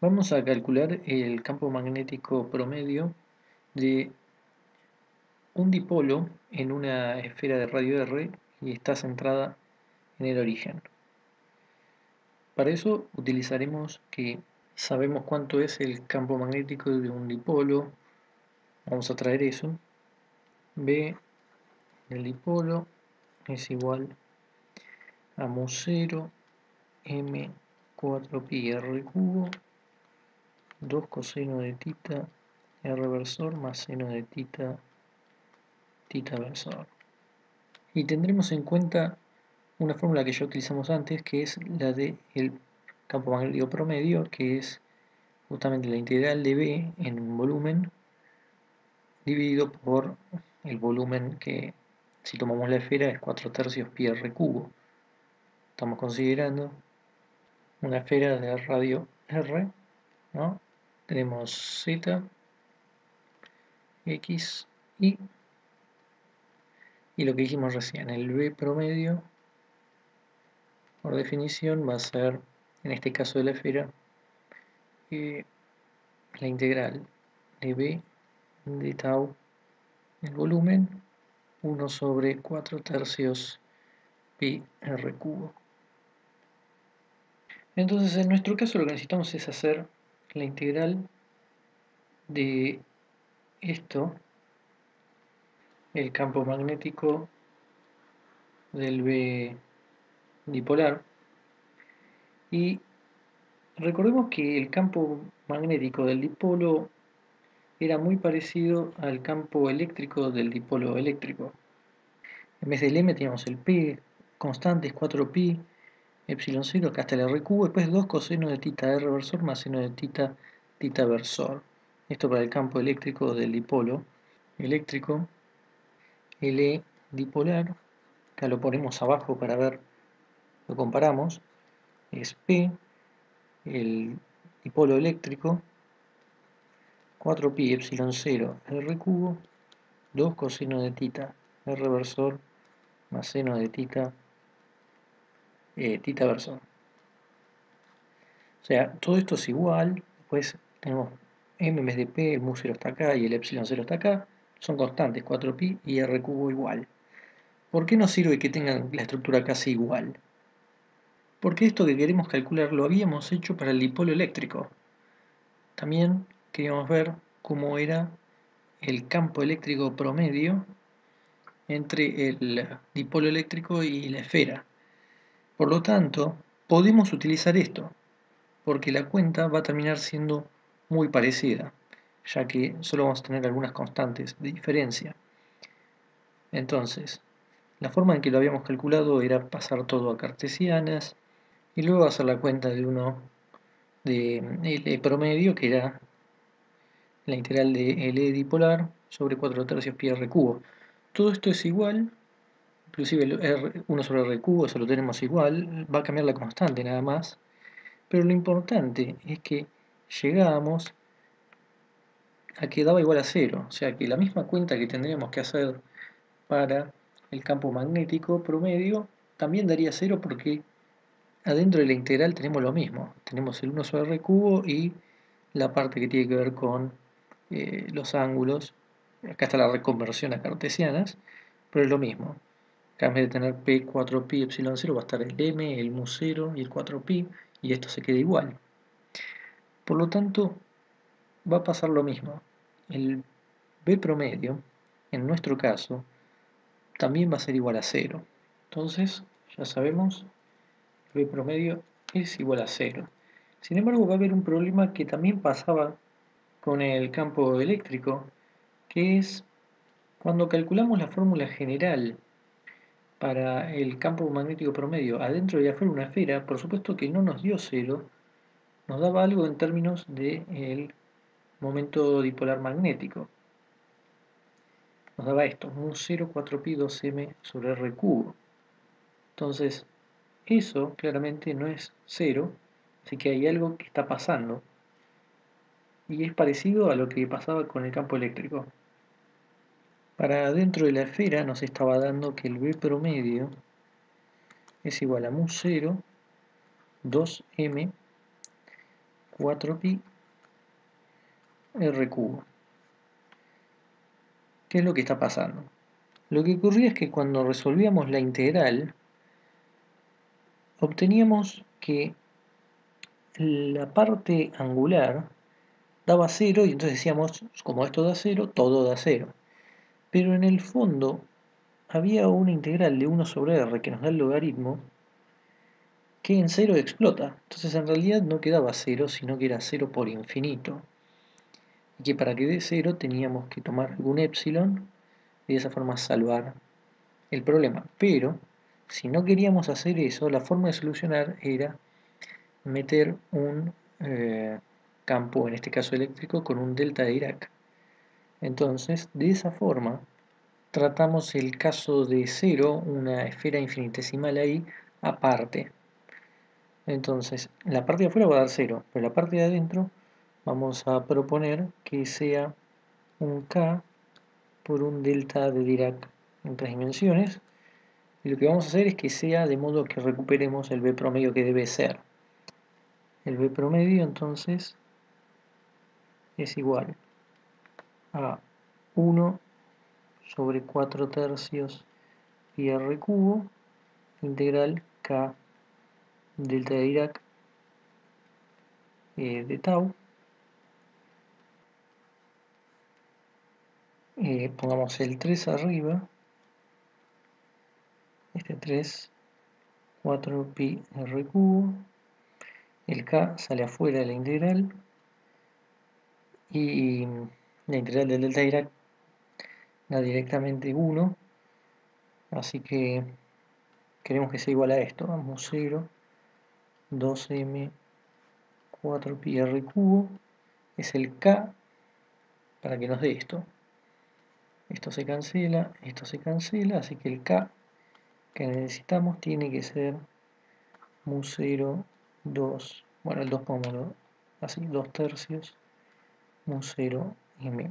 Vamos a calcular el campo magnético promedio de un dipolo en una esfera de radio R y está centrada en el origen. Para eso utilizaremos que sabemos cuánto es el campo magnético de un dipolo. Vamos a traer eso. B del dipolo es igual a mu0 m 4pi r cubo 2 coseno de tita r versor más seno de tita versor. Y tendremos en cuenta una fórmula que ya utilizamos antes, que es la del campo magnético promedio, que es justamente la integral de B en un volumen dividido por el volumen que, si tomamos la esfera, es 4/3 pi r cubo. Estamos considerando una esfera de radio R, ¿no? Tenemos Z, X, Y lo que dijimos recién, el B promedio, por definición, va a ser, en este caso de la esfera, la integral de B de tau, el volumen, 1 sobre 4/3 pi r cubo. Entonces, en nuestro caso, lo que necesitamos es hacer la integral de esto, el campo magnético del B dipolar, y recordemos que el campo magnético del dipolo era muy parecido al campo eléctrico del dipolo eléctrico. En vez del m teníamos el p constante, es 4pi epsilon 0, acá está el r cubo, después 2 coseno de tita r versor más seno de tita versor. Esto para el campo eléctrico del dipolo eléctrico. El E dipolar, acá lo ponemos abajo para ver, lo comparamos, es P, el dipolo eléctrico, 4pi epsilon 0 r cubo, 2 coseno de tita r versor más seno de tita versor. O sea, todo esto es igual, después tenemos m en vez de p, el mu0 está acá y el epsilon 0 está acá, son constantes, 4pi y r cubo igual. ¿Por qué nos sirve que tengan la estructura casi igual? Porque esto que queremos calcular lo habíamos hecho para el dipolo eléctrico. También queríamos ver cómo era el campo eléctrico promedio entre el dipolo eléctrico y la esfera. Por lo tanto, podemos utilizar esto, porque la cuenta va a terminar siendo muy parecida, ya que solo vamos a tener algunas constantes de diferencia. Entonces, la forma en que lo habíamos calculado era pasar todo a cartesianas y luego hacer la cuenta de uno de L promedio, que era la integral de L dipolar sobre 4/3 pi r cubo. Todo esto es igual, inclusive el 1 sobre r cubo, eso lo tenemos igual, va a cambiar la constante nada más, pero lo importante es que llegamos a que daba igual a 0, o sea que la misma cuenta que tendríamos que hacer para el campo magnético promedio también daría 0 porque adentro de la integral tenemos lo mismo, tenemos el 1 sobre r cubo y la parte que tiene que ver con los ángulos. Acá está la reconversión a cartesianas, pero es lo mismo. Acá en vez de tener p 4pi epsilon 0 va a estar el m, el mu0 y el 4pi, y esto se queda igual. Por lo tanto, va a pasar lo mismo. El b promedio, en nuestro caso, también va a ser igual a 0. Entonces, ya sabemos, b promedio es igual a 0. Sin embargo, va a haber un problema que también pasaba con el campo eléctrico, que es cuando calculamos la fórmula general para el campo magnético promedio adentro y afuera de una esfera, por supuesto que no nos dio 0, nos daba algo en términos del momento dipolar magnético. Nos daba esto, mu0 4pi 2m sobre r cubo. Entonces, eso claramente no es 0, así que hay algo que está pasando. Y es parecido a lo que pasaba con el campo eléctrico. Para dentro de la esfera nos estaba dando que el B promedio es igual a mu0 2m 4pi r cubo. ¿Qué es lo que está pasando? Lo que ocurría es que cuando resolvíamos la integral, obteníamos que la parte angular daba 0 y entonces decíamos, como esto da 0, todo da 0. Pero en el fondo había una integral de 1 sobre r que nos da el logaritmo que en 0 explota. Entonces en realidad no quedaba 0, sino que era 0 por infinito. Y que para que dé 0 teníamos que tomar algún epsilon y de esa forma salvar el problema. Pero si no queríamos hacer eso, la forma de solucionar era meter un campo, en este caso eléctrico, con un delta de Dirac. Entonces, de esa forma, tratamos el caso de 0, una esfera infinitesimal ahí, aparte. Entonces, la parte de afuera va a dar 0, pero la parte de adentro vamos a proponer que sea un K por un delta de Dirac en 3 dimensiones. Y lo que vamos a hacer es que sea de modo que recuperemos el B promedio que debe ser. El B promedio entonces es igual a 1 sobre 4 tercios pi r cubo integral K delta de Dirac de tau. Pongamos el 3 arriba, este 3, 4 pi r cubo, el K sale afuera de la integral y la integral del delta de Dirac da directamente 1, así que queremos que sea igual a esto, vamos 0, 2m 4 pi r cubo, es el K para que nos dé esto. Esto se cancela, así que el K que necesitamos tiene que ser mu 0, 2, bueno el 2 pongámoslo así, 2 tercios, mu 0 y m.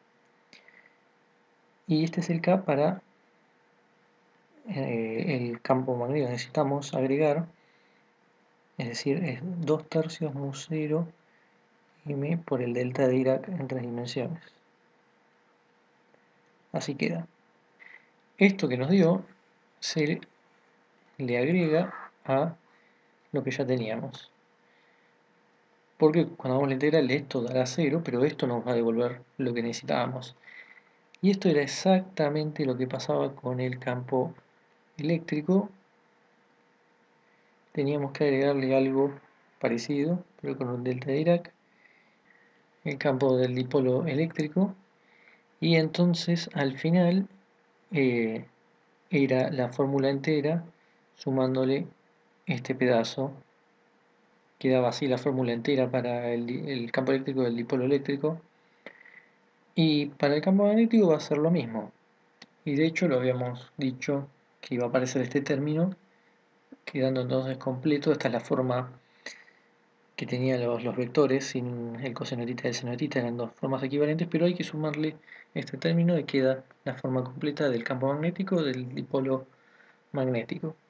Y este es el K para el campo magnético que necesitamos agregar, es decir, es 2 tercios mu 0 m por el delta de Dirac en 3 dimensiones. Así queda. Esto que nos dio se le agrega a lo que ya teníamos. Porque cuando hagamos la integral esto dará 0, pero esto nos va a devolver lo que necesitábamos. Y esto era exactamente lo que pasaba con el campo eléctrico. Teníamos que agregarle algo parecido, pero con un delta de Dirac, el campo del dipolo eléctrico. Y entonces al final era la fórmula entera sumándole este pedazo. Quedaba así la fórmula entera para el campo eléctrico del dipolo eléctrico. Y para el campo magnético va a ser lo mismo. Y de hecho lo habíamos dicho que iba a aparecer este término, quedando entonces completo. Esta es la forma que tenía los vectores sin el coseno tita y el seno tita, eran dos formas equivalentes, pero hay que sumarle este término y queda la forma completa del campo magnético del dipolo magnético.